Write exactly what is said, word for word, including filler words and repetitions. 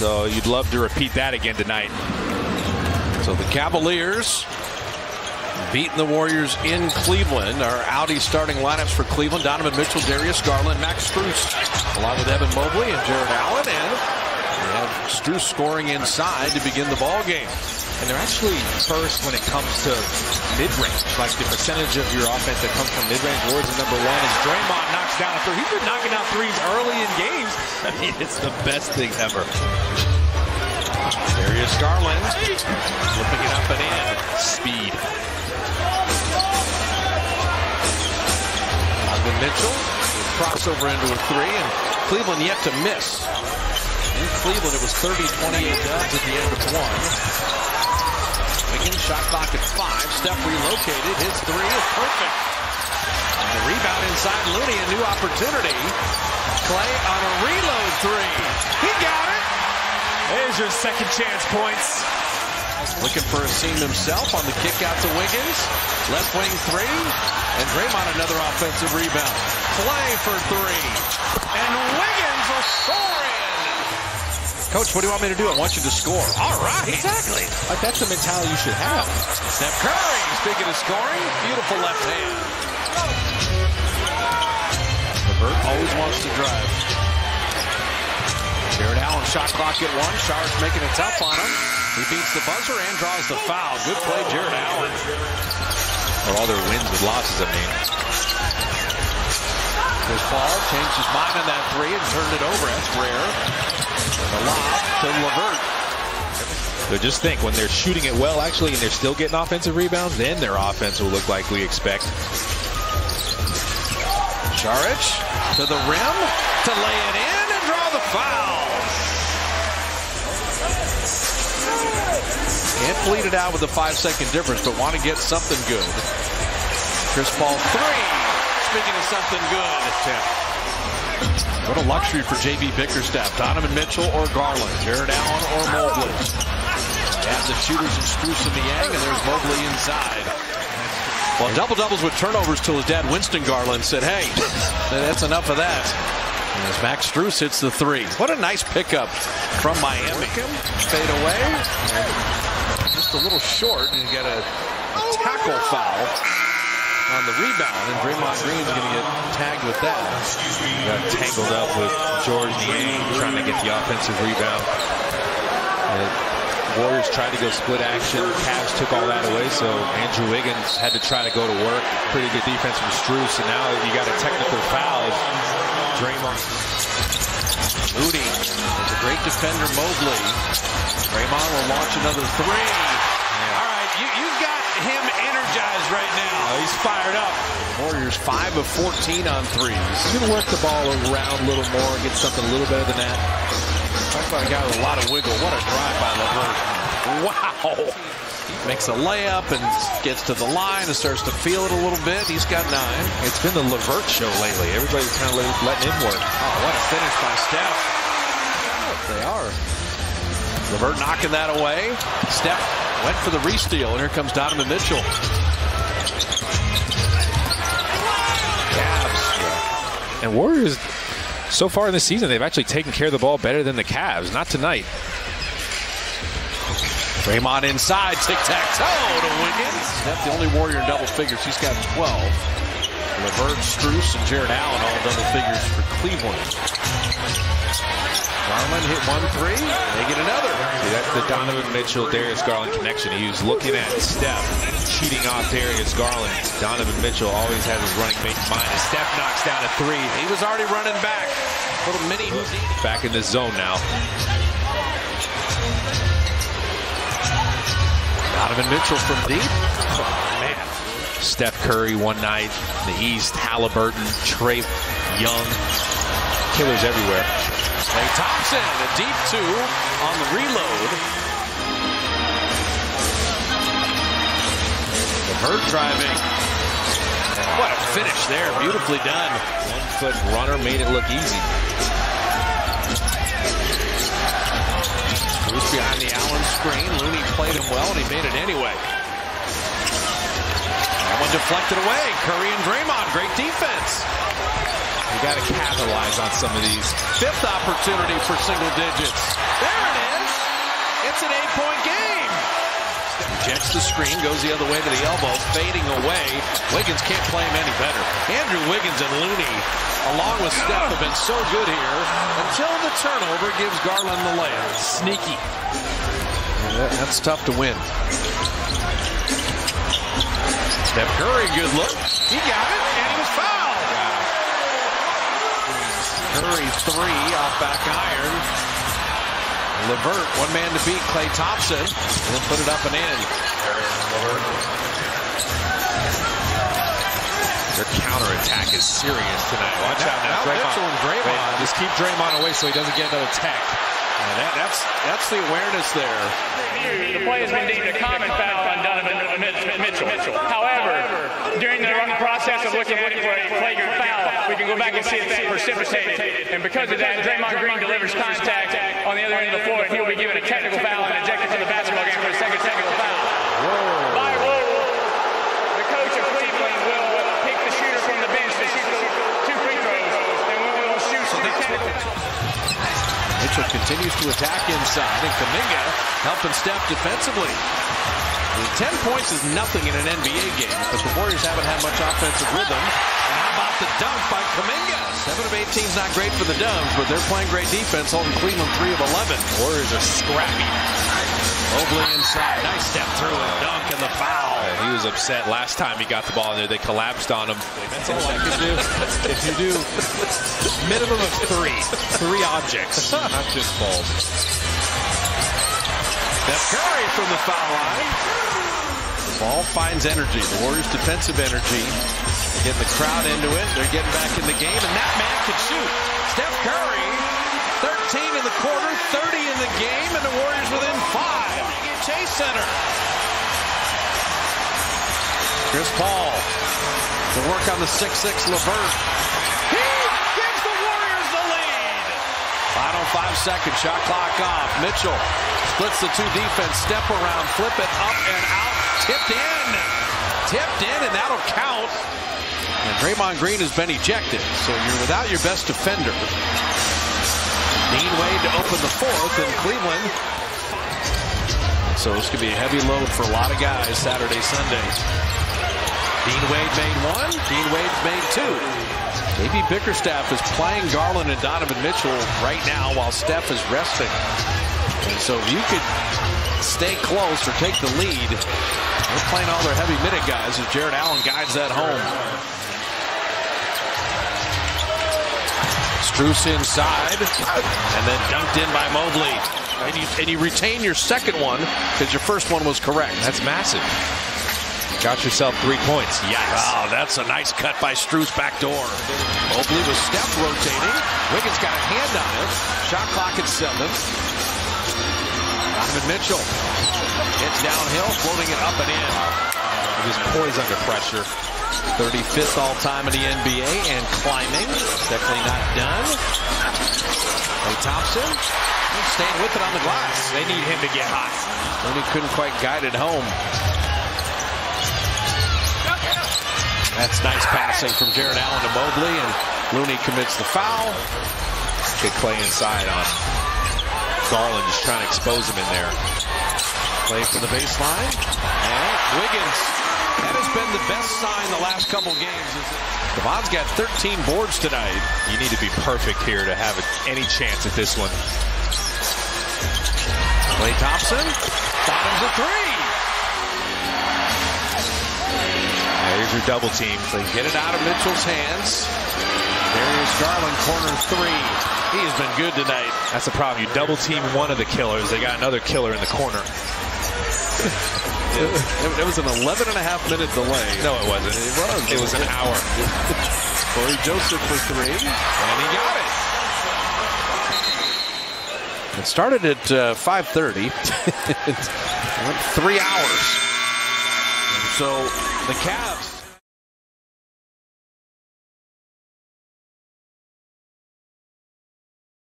So you'd love to repeat that again tonight. So the Cavaliers beating the Warriors in Cleveland. Our Audi starting lineups for Cleveland: Donovan Mitchell, Darius Garland, Max Strus, along with Evan Mobley and Jared Allen. And we have Strus scoring inside to begin the ball game. And they're actually first when it comes to mid-range. Like the percentage of your offense that comes from mid-range. Warriors are number one. As Draymond knocks down a three. He's been knocking out threes early in games. I mean, it's the best thing ever. Darius Garland flipping it up and in. Speed. Donovan Mitchell crossover into a three, and Cleveland yet to miss. In Cleveland, it was thirty twenty-eight Dubs at the end of one. Wiggins shot clock at five. Steph relocated. His three is perfect. And the rebound inside Looney, a new opportunity. Clay on a reload three. He got it. There's your second chance points. Looking for a seam himself on the kick out to Wiggins. Left wing three. And Draymond another offensive rebound. Clay for three. And Wiggins will score in. Coach, what do you want me to do? I want you to score. All right. Exactly. Like, that's the mentality you should have. Steph Curry, speaking of scoring, beautiful left hand. LeVert always wants to drive. Jared Allen shot clock at one. Sharp's making it tough on him. He beats the buzzer and draws the foul. Good play, Jared Allen. Or all their wins with losses, I mean. Chris Paul changed his mind on that three and turned it over. That's rare. And a lob to LeVert. So just think, when they're shooting it well, actually, and they're still getting offensive rebounds, then their offense will look like we expect. Saric to the rim to lay it in and draw the foul. Can't bleed it out with a five-second difference, but want to get something good. Chris Paul three. Speaking of something good. What a luxury for J B Bickerstaff. Donovan Mitchell or Garland. Jared Allen or Mobley. They have the shooters and Strus and Niang, and there's Mobley inside. Well, double-doubles with turnovers till his dad, Winston Garland, said, hey, that's enough of that. And as Max Strus hits the three. What a nice pickup from Miami. Fade away. Just a little short, and you get a, a tackle foul on the rebound, and Draymond Green's going to get tagged with that. Got tangled up with George Niang trying to get the offensive rebound. Uh, Warriors tried to go split action. Cavs took all that away, so Andrew Wiggins had to try to go to work. Pretty good defense from Strus, and now you got a technical foul. Draymond. Moody is a great defender. Mobley. Draymond will launch another three. Yeah. All right, you, you've got him energized right now. Oh, he's fired up. Warriors five of fourteen on threes. He's going to work the ball around a little more, get something a little better than that. Talk about a guy with a lot of wiggle. What a drive by LeVert. Wow. Makes a layup and gets to the line and starts to feel it a little bit. He's got nine. It's been the LeVert show lately. Everybody's kind of letting him work. Oh, what a finish by Steph. Oh, they are. LeVert knocking that away. Steph went for the re-steal, and here comes Donovan Mitchell. Cavs. And Warriors, so far in the season, they've actually taken care of the ball better than the Cavs. Not tonight. Draymond inside, tic-tac-toe to Wiggins. Steph, the only Warrior in double figures. He's got twelve. LeVert, Strus, and Jared Allen all double figures for Cleveland. Garland hit one three. They get another. See, that's the Donovan Mitchell, Darius Garland connection. He was looking at Steph, cheating off Darius Garland. Donovan Mitchell always has his running mate in mind. As Steph knocks down a three. He was already running back. Little mini Houdini. Back in the zone now. Donovan Mitchell from deep. Oh, man. Steph Curry one night in the East. Halliburton, Trey Young. Killers everywhere. Klay Thompson, a deep two on the reload. LeVert driving. And what a finish there. Beautifully done. One-foot runner made it look easy. Bruce behind the Allen screen. Looney played him well, and he made it anyway. That one deflected away. Curry and Draymond, great defense. You got to capitalize on some of these. Fifth opportunity for single digits. There it is. the screen, goes the other way to the elbow, fading away. Wiggins can't play him any better. Andrew Wiggins and Looney, along with Steph, have been so good here until the turnover gives Garland the layup. Sneaky. Yeah, that's tough to win. Steph Curry, good look. He got it, and he was fouled. Curry three off back iron. LeVert, one man to beat, Klay Thompson, and then put it up and in. Their counterattack is serious tonight. Watch out now, now Draymond. Mitchell and Draymond. Wait, just keep Draymond away so he doesn't get another tech. Yeah, that, that's that's the awareness there. The play has been deemed a common foul on Donovan Mitchell. However, during the process of looking at it for a flagrant foul, we can go back and see it precipitated. And because of that, Draymond Green delivers contact on the other end of the floor, and he'll be given a technical foul and ejected from the basketball game for a second technical foul. Whoa. By rule, the coach of Cleveland will pick the shooter from the bench to shoot the two free throws, and we will shoot two technical fouls. Mitchell continues to attack inside, and Kuminga helping Steph defensively. I mean, ten points is nothing in an N B A game, but the Warriors haven't had much offensive rhythm. And how about the dunk by Kuminga? seven of eighteen is not great for the Dubs, but they're playing great defense, holding Cleveland three of eleven. Warriors are scrappy. Mobley inside. Nice step through and dunk and the foul. Yeah, he was upset last time he got the ball in there. They collapsed on him. That's all I can do. If you do minimum of three, three objects, not just balls. Steph Curry from the foul line. The ball finds energy. The Warriors' defensive energy. Getting the crowd into it. They're getting back in the game, and that man can shoot. Steph Curry, thirteen in the quarter, thirty in the game, and the Warriors within five. Chase Center. Chris Paul to work on the six six LeVert. He gives the Warriors the lead. Final five seconds, shot clock off. Mitchell splits the two defense, step around, flip it up and out. Tipped in. Tipped in, and that'll count. And Draymond Green has been ejected, so you're without your best defender. Dean Wade to open the fourth in Cleveland. So this could be a heavy load for a lot of guys Saturday, Sunday. Dean Wade made one. Dean Wade made two. J B Bickerstaff is playing Garland and Donovan Mitchell right now while Steph is resting. And so if you could stay close or take the lead, they're playing all their heavy minute guys as Jared Allen guides that home. Strus inside, and then dunked in by Mobley. And you, and you retain your second one because your first one was correct. That's massive. Got yourself three points. Yes. Wow, that's a nice cut by Strus back door. Mobley with Steph rotating. Wiggins got a hand on it. Shot clock at seven. Donovan Mitchell gets downhill, floating it up and in. He was poised under pressure. thirty-fifth all-time in the N B A and climbing. Definitely not done. Klay Thompson staying with it on the glass. They need him to get hot. And he couldn't quite guide it home. That's nice passing from Jared Allen to Mobley, and Looney commits the foul. Good Klay inside on Garland, just trying to expose him in there. Klay from the baseline. And Wiggins. That has been the best sign the last couple games. Devon's got thirteen boards tonight. You need to be perfect here to have any chance at this one. Klay Thompson. Bottoms a three. Yeah, here's your double team. They get it out of Mitchell's hands. Darius Garland, corner three. He has been good tonight. That's the problem. You double team one of the killers. They got another killer in the corner. It, it was an eleven and a half minute delay. No, it wasn't. It was. It was an hour. Corey Joseph for three. And he got it. It started at uh, five thirty. It went three hours. And so the Cavs